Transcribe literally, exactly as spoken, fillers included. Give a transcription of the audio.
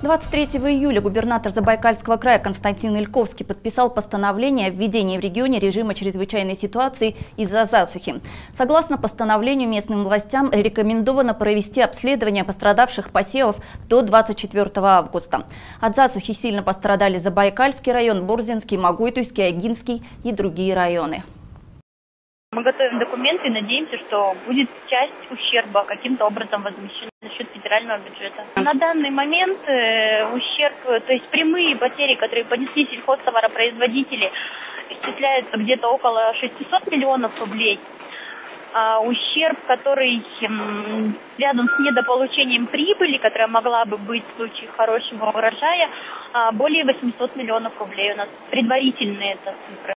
двадцать третьего июля губернатор Забайкальского края Константин Ильковский подписал постановление о введении в регионе режима чрезвычайной ситуации из-за засухи. Согласно постановлению, местным властям рекомендовано провести обследование пострадавших посевов до двадцать четвёртого августа. От засухи сильно пострадали Забайкальский район, Борзинский, Магойтуйский, Агинский и другие районы. Мы готовим документы и надеемся, что будет часть ущерба каким-то образом возмещена за счет федерального бюджета. На данный момент э, ущерб, то есть прямые потери, которые понесли сельхозтоваропроизводители, исчисляются где-то около шестисот миллионов рублей. А ущерб, который м, связан с недополучением прибыли, которая могла бы быть в случае хорошего урожая, а, более восьмисот миллионов рублей. У нас предварительные это цифры.